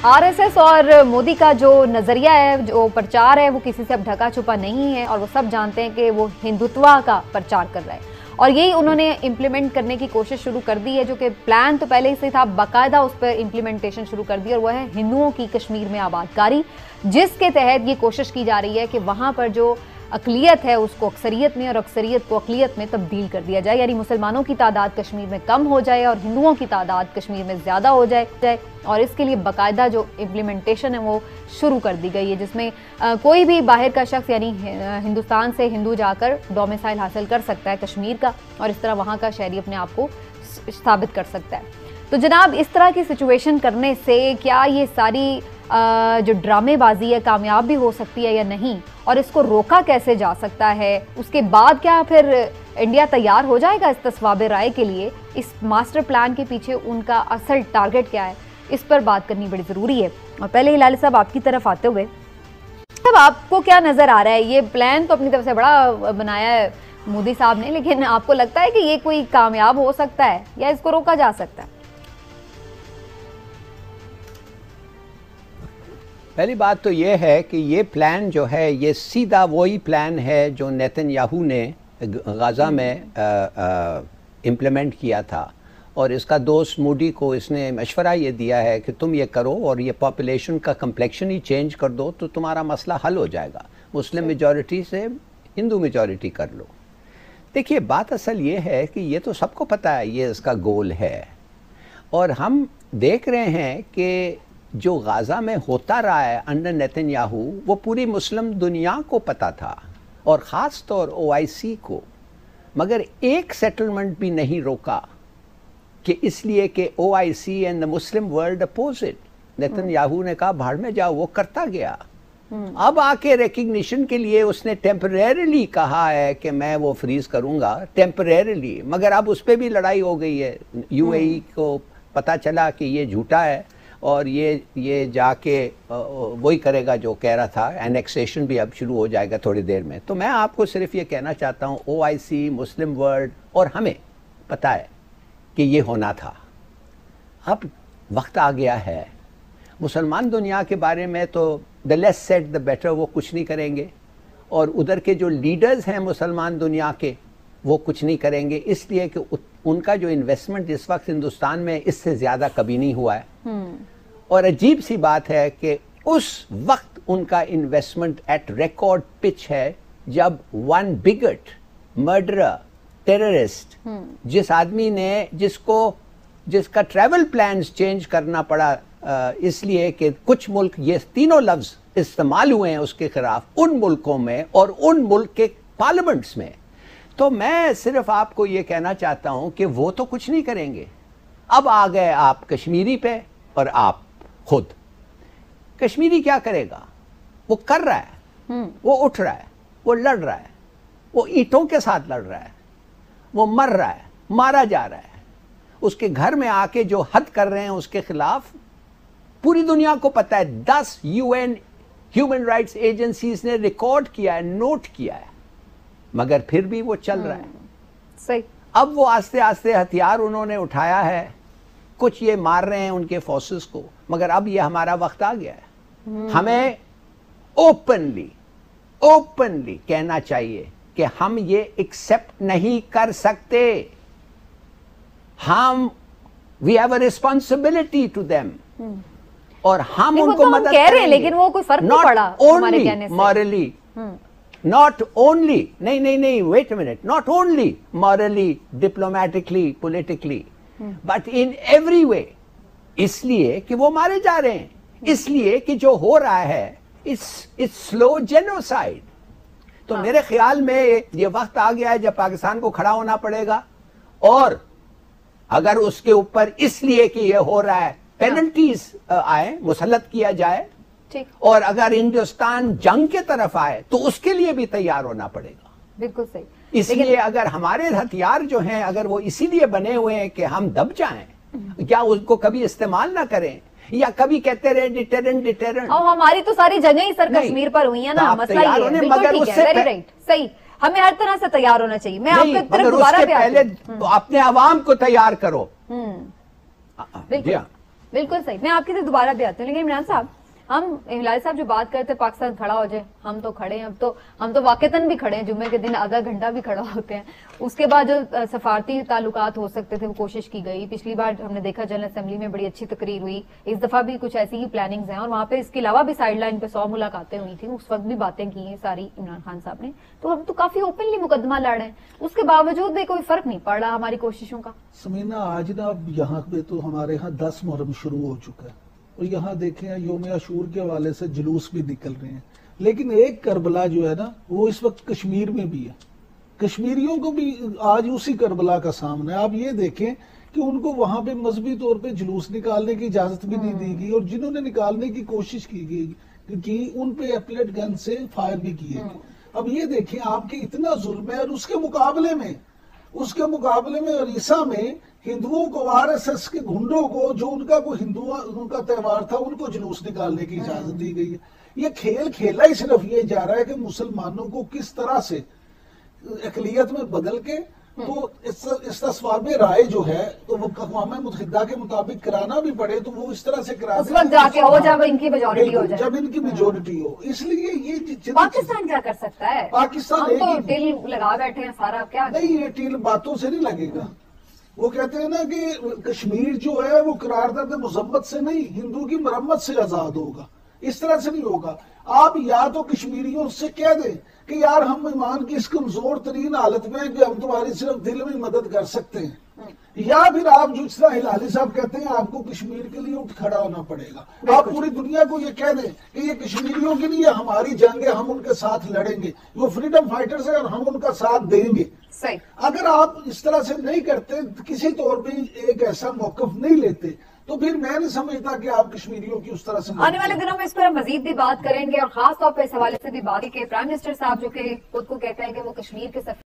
RSS और मोदी का जो नजरिया है, जो प्रचार है, वो किसी से अब ढका छुपा नहीं है और वो सब जानते हैं कि वो हिंदुत्व का प्रचार कर रहा है और यही उन्होंने इम्प्लीमेंट करने की कोशिश शुरू कर दी है, जो कि प्लान तो पहले ही से था, बाकायदा उस पर इम्प्लीमेंटेशन शुरू कर दी और वह है हिंदुओं की कश्मीर में आबादकारी, जिसके तहत ये कोशिश की जा रही है कि वहाँ पर जो अक़लियत है उसको अक्सरियत में और अक्सरियत को अक़लियत में तब्दील कर दिया जाए, यानी मुसलमानों की तादाद कश्मीर में कम हो जाए और हिंदुओं की तादाद कश्मीर में ज़्यादा हो जाए और इसके लिए बाकायदा जो इम्प्लीमेंटेशन है वो शुरू कर दी गई है, जिसमें कोई भी बाहर का शख्स यानी हिंदुस्तान से हिंदू जाकर डोमिसाइल हासिल कर सकता है कश्मीर का और इस तरह वहाँ का शहरी अपने आप को साबित कर सकता है। तो जनाब, इस तरह की सिचुएशन करने से क्या ये सारी जो ड्रामेबाजी है कामयाब भी हो सकती है या नहीं, और इसको रोका कैसे जा सकता है? उसके बाद क्या फिर इंडिया तैयार हो जाएगा इस तस्वाबे राय के लिए? इस मास्टर प्लान के पीछे उनका असल टारगेट क्या है, इस पर बात करनी बड़ी ज़रूरी है। और पहले हिलाल साहब आपकी तरफ आते हुए, अब आपको क्या नज़र आ रहा है? ये प्लान तो अपनी तरफ से बड़ा बनाया है मोदी साहब ने, लेकिन आपको लगता है कि ये कोई कामयाब हो सकता है या इसको रोका जा सकता है? पहली बात तो ये है कि ये प्लान जो है ये सीधा वही प्लान है जो नेतन्याहू ने गाज़ा में इम्प्लीमेंट किया था और इसका दोस्त मोदी को इसने मशवरा ये दिया है कि तुम ये करो और ये पॉपुलेशन का कम्प्लेक्शन ही चेंज कर दो तो तुम्हारा मसला हल हो जाएगा, मुस्लिम मेजॉरिटी से हिंदू मेजॉरिटी कर लो। देखिए, बात असल ये है कि ये तो सबको पता है ये इसका गोल है और हम देख रहे हैं कि जो गाज़ा में होता रहा है अंडर नेतन्याहू वो पूरी मुस्लिम दुनिया को पता था और ख़ास तौर OIC को, मगर एक सेटलमेंट भी नहीं रोका कि इसलिए कि OIC and the Muslim world oppose it. Netanyahu ने कहा भाड़ में जाओ, वो करता गया। अब आके रिकग्निशन के लिए उसने टेम्परेरीली कहा है कि मैं वो फ्रीज करूंगा टेम्परेरीली, मगर अब उस पर भी लड़ाई हो गई है। UAE को पता चला कि ये झूठा है और ये जाके वही करेगा जो कह रहा था, एनेक्सेशन भी अब शुरू हो जाएगा थोड़ी देर में। तो मैं आपको सिर्फ ये कहना चाहता हूँ, OIC, मुस्लिम वर्ल्ड और हमें पता है कि ये होना था। अब वक्त आ गया है। मुसलमान दुनिया के बारे में तो the less said the better, वो कुछ नहीं करेंगे और उधर के जो लीडर्स हैं मुसलमान दुनिया के वो कुछ नहीं करेंगे, इसलिए कि उनका जो इन्वेस्टमेंट इस वक्त हिंदुस्तान में इससे ज़्यादा कभी नहीं हुआ है। और अजीब सी बात है कि उस वक्त उनका इन्वेस्टमेंट एट रिकॉर्ड पिच है जब वन बिगट, मर्डरर, टेररिस्ट, जिस आदमी ने जिसका ट्रैवल प्लान्स चेंज करना पड़ा इसलिए कि कुछ मुल्क, ये तीनों लफ्ज इस्तेमाल हुए हैं उसके खिलाफ, उन मुल्कों में और उन मुल्क के पार्लियामेंट्स में। तो मैं सिर्फ आपको ये कहना चाहता हूं कि वो तो कुछ नहीं करेंगे। अब आ गए आप कश्मीरी पे और आप खुद। कश्मीरी क्या करेगा? वो कर रहा है, वो उठ रहा है, वो लड़ रहा है, वो ईंटों के साथ लड़ रहा है, वो मर रहा है, मारा जा रहा है। उसके घर में आके जो हद कर रहे हैं उसके खिलाफ पूरी दुनिया को पता है। 10 UN ह्यूमन राइट्स एजेंसीज ने रिकॉर्ड किया है, नोट किया है, मगर फिर भी वो चल रहा है। सही। अब वो आस्ते आस्ते हथियार उन्होंने उठाया है, कुछ ये मार रहे हैं उनके फोर्सेस को, मगर अब ये हमारा वक्त आ गया है। हमें ओपनली कहना चाहिए कि हम ये एक्सेप्ट नहीं कर सकते। We have a responsibility to them और हम उनको मदद कह रहे हैं, लेकिन वो कोई फर्क नहीं पड़ा हमारे कहने से। मॉरली not only, नहीं, wait a minute, not only morally, diplomatically, politically, but in every way, इसलिए कि वो मारे जा रहे हैं, इसलिए कि जो हो रहा है it's slow genocide। तो मेरे ख्याल में ये वक्त आ गया है जब पाकिस्तान को खड़ा होना पड़ेगा और अगर उसके ऊपर इसलिए कि ये हो रहा है पेनल्टीज आए, मुसल्लत किया जाए, और अगर हिंदुस्तान जंग के तरफ आए तो उसके लिए भी तैयार होना पड़ेगा। बिल्कुल सही। इसलिए अगर हमारे हथियार जो हैं अगर वो इसीलिए बने हुए हैं कि हम दब जाएं, या उनको कभी इस्तेमाल ना करें, या कभी कहते रहे डिटेरेंट। और हमारी तो सारी जगह ही सर कश्मीर पर हुई है ना, मसला ये है। मगर उससे राइट, सही, हमें हर तरह से तैयार होना चाहिए। मैं आपको मगर उसके पहले अपने आवाम को तैयार करो। بالکل صحیح. میں آپ کی طرف دوبارہ بھی آتے ہیں, لیکن عمران صاحب ہم ہلال صاحب جو بات کرتے ہیں پاکستان کھڑا ہو جائے, ہم تو کھڑے ہیں, اب تو ہم تو واقعتاً بھی کھڑے ہیں, جمعے کے دن آدھا گھنٹہ بھی کھڑا ہوتے ہیں. اس کے بعد جو سفارتی تعلقات ہو سکتے تھے وہ کوشش کی گئی. پچھلی بار ہم نے دیکھا جنرل اسمبلی میں بڑی اچھی تقریر ہوئی, اس دفعہ بھی کچھ ایسی ہی پلاننگز ہیں, اور وہاں پہ اس کے علاوہ بھی سائڈ لائن پہ 100 ملاقاتیں ہوئی تھیں, اس وقت بھی باتیں کی ہیں ساری عمران خان صاحب نے. تو ہم تو کافی اوپنلی مقدمہ لڑ رہے ہیں, اس کے باوجود بھی کوئی فرق نہیں پڑ رہا ہماری کوششوں کا. سمینا آج نا اب یہاں پہ تو ہمارے ہاں 10 محرم شروع ہو چکا ہے, اور یہاں دیکھیں یوم عاشور کے حوالے سے جلوس بھی نکل رہے ہیں, لیکن ایک کربلا جو ہے نا وہ اس وقت کشمیر میں بھی ہے. کشمیریوں کو بھی آج اسی کربلا کا سامنا ہے. آپ یہ دیکھیں کہ ان کو وہاں پہ مذہبی طور پہ جلوس نکالنے کی اجازت بھی نہیں دی گئی, اور جنہوں نے نکالنے کی کوشش کی گئی کہ ان پہ ایپلیٹ گن سے فائر بھی کیے گئے. اب یہ دیکھیں آپ کے اتنا ظلم ہے, اور اس کے مقابلے میں اریسہ میں ہندوؤں کو RSS کے گھنڈوں کو جو ان کا کوئی ان کا تہوار تھا ان کو جلوس نکالنے کی اجازت دی گئی ہے. یہ کھیل کھیلا ہی صرف یہ جا رہا ہے کہ مسلمانوں کو کس طرح سے اقلیت میں بدل کے تو استصواب رائے جو ہے تو وہ اقوام متحدہ کے مطابق کرانا بھی پڑے تو وہ اس طرح سے کرا اس وقت جا کے ہو جب ان کی میجورٹی ہو جائے, جب ان کی میجورٹی ہو. اس لیے یہ پاکستان کیا کر سکتا ہے؟ پاکستان ہم تو ٹل لگا بیٹھے ہیں سارا, کیا نہیں, یہ ٹل باتوں سے نہیں لگے گا. وہ کہتے ہیں نا کہ کشمیر جو ہے وہ قرارداد مذمت سے نہیں ہندو کی مرمت سے آزاد ہوگا, اس طرح سے نہیں ہوگا. آپ یا تو کشمیریوں سے کہہ دیں کہ یار ہم ایمان کی اس کمزور ترین حالت میں کہ ہم تمہاری صرف دل میں مدد کر سکتے ہیں, یا پھر آپ جس طرح ہلالی صاحب کہتے ہیں آپ کو کشمیر کے لیے اٹھ کھڑا ہونا پڑے گا. آپ پوری دنیا کو یہ کہہ دیں کہ یہ کشمیریوں کے لیے ہماری جنگ ہے, ہم ان کے ساتھ لڑیں گے, وہ فریڈم فائٹرز ہیں اور ہم ان کا ساتھ دیں گے. اگر آپ اس طرح سے نہیں کرتے, کسی طور پہ ایک ایسا موقف نہیں لیتے, تو پھر میں نہیں سمجھتا کہ آپ کشمیریوں کی اس طرح سے آنے والے دنوں میں اس پر ہم مزید بھی بات کریں گے, اور خاص طور پہ اس حوالے سے بھی بات کہ پرائم منسٹر صاحب جو کہ خود کو کہتے ہیں کہ وہ کشمیر کے